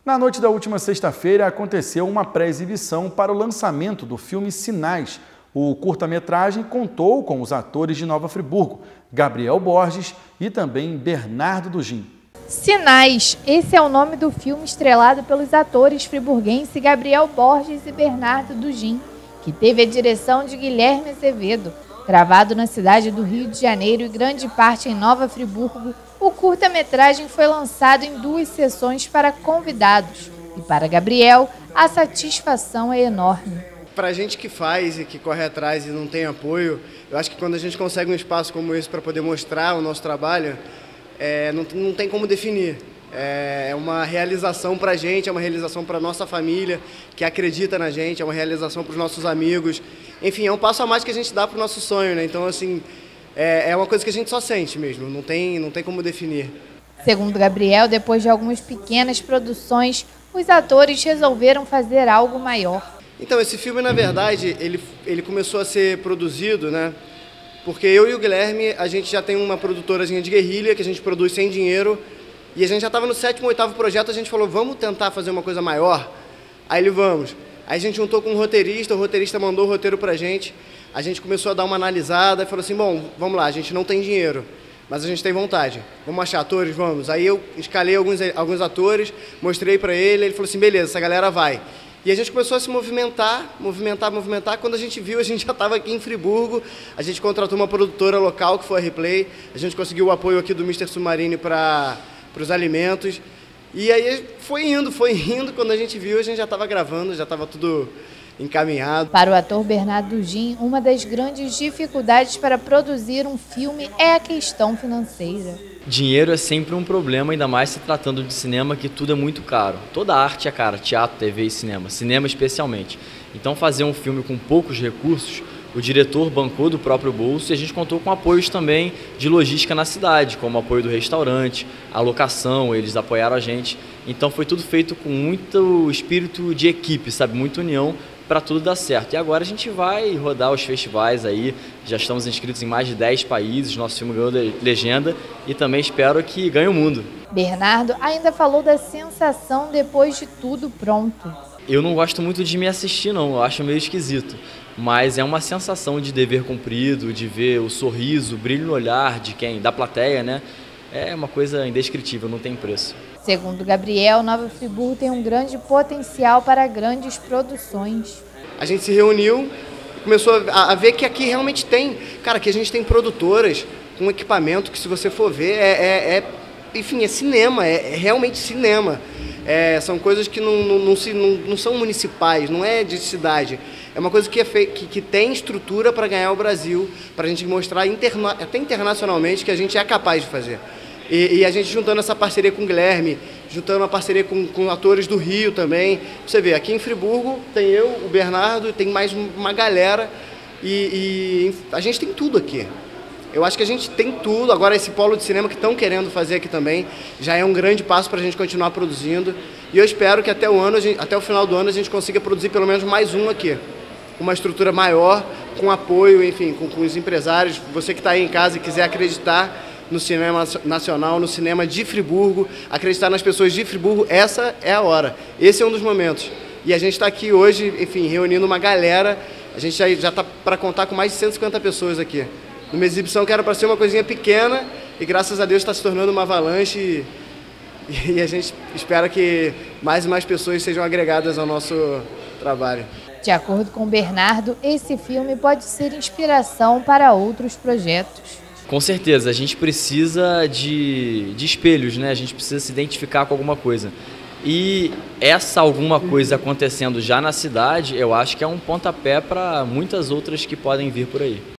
Na noite da última sexta-feira aconteceu uma pré-exibição para o lançamento do filme Sinais. O curta-metragem contou com os atores de Nova Friburgo, Gabriel Borges e também Bernardo Dugin. Sinais, esse é o nome do filme estrelado pelos atores friburguense Gabriel Borges e Bernardo Dugin, que teve a direção de Guilherme Azevedo. Gravado na cidade do Rio de Janeiro e grande parte em Nova Friburgo, o curta-metragem foi lançado em 2 sessões para convidados. E para Gabriel, a satisfação é enorme. Para a gente que faz e que corre atrás e não tem apoio, eu acho que quando a gente consegue um espaço como esse para poder mostrar o nosso trabalho, não tem como definir. É uma realização para a gente, é uma realização para a nossa família, que acredita na gente, é uma realização para os nossos amigos. Enfim, é um passo a mais que a gente dá para o nosso sonho, né? Então, assim, é uma coisa que a gente só sente mesmo, não tem como definir. Segundo Gabriel, depois de algumas pequenas produções, os atores resolveram fazer algo maior. Então, esse filme, na verdade, ele começou a ser produzido, né? Porque eu e o Guilherme, a gente já tem uma produtorazinha de guerrilha, que a gente produz sem dinheiro, e a gente já estava no 7º, 8º projeto, a gente falou, vamos tentar fazer uma coisa maior? Aí ele, vamos. Aí a gente juntou com um roteirista, o roteirista mandou o roteiro pra gente, a gente começou a dar uma analisada e falou assim, bom, vamos lá, a gente não tem dinheiro, mas a gente tem vontade. Vamos achar atores? Vamos. Aí eu escalei alguns atores, mostrei pra ele falou assim, beleza, essa galera vai. E a gente começou a se movimentar. Quando a gente viu, a gente já estava aqui em Friburgo. A gente contratou uma produtora local, que foi a Replay. A gente conseguiu o apoio aqui do Mr. Submarine para os alimentos. E aí foi indo. Quando a gente viu, a gente já estava gravando, já estava tudo encaminhado. Para o ator Bernardo Dugin, uma das grandes dificuldades para produzir um filme é a questão financeira. Dinheiro é sempre um problema, ainda mais se tratando de cinema, que tudo é muito caro. Toda arte é cara, teatro, TV e cinema especialmente. Então fazer um filme com poucos recursos, o diretor bancou do próprio bolso e a gente contou com apoios também de logística na cidade, como apoio do restaurante, a locação, eles apoiaram a gente. Então foi tudo feito com muito espírito de equipe, sabe, muita união, para tudo dar certo. E agora a gente vai rodar os festivais aí, já estamos inscritos em mais de 10 países, nosso filme ganhou legenda e também espero que ganhe o mundo. Bernardo ainda falou da sensação depois de tudo pronto. Eu não gosto muito de me assistir não, eu acho meio esquisito, mas é uma sensação de dever cumprido, de ver o sorriso, o brilho no olhar da plateia, né? É uma coisa indescritível, não tem preço. Segundo Gabriel, Nova Friburgo tem um grande potencial para grandes produções. A gente se reuniu, começou a ver que aqui realmente tem, cara, que a gente tem produtoras com equipamento que, se você for ver, enfim, é cinema, é realmente cinema. São coisas que não são municipais, não é de cidade. É uma coisa que tem estrutura para ganhar o Brasil, para a gente mostrar até internacionalmente que a gente é capaz de fazer. E a gente juntando essa parceria com o Guilherme, juntando uma parceria com atores do Rio também. Você vê, aqui em Friburgo tem eu, o Bernardo, tem mais uma galera e a gente tem tudo aqui. Eu acho que a gente tem tudo. Agora esse polo de cinema que estão querendo fazer aqui também já é um grande passo para a gente continuar produzindo. E eu espero que até o final do ano a gente consiga produzir pelo menos mais um aqui. Com uma estrutura maior, com apoio, enfim, com os empresários. Você que está aí em casa e quiser acreditar no cinema nacional, no cinema de Friburgo, acreditar nas pessoas de Friburgo, essa é a hora. Esse é um dos momentos. E a gente está aqui hoje, enfim, reunindo uma galera. A gente já está para contar com mais de 150 pessoas aqui. Numa exibição que era para ser uma coisinha pequena e, graças a Deus, está se tornando uma avalanche e a gente espera que mais e mais pessoas sejam agregadas ao nosso trabalho. De acordo com Bernardo, esse filme pode ser inspiração para outros projetos. Com certeza, a gente precisa de espelhos, né? A gente precisa se identificar com alguma coisa. E essa alguma coisa acontecendo já na cidade, eu acho que é um pontapé para muitas outras que podem vir por aí.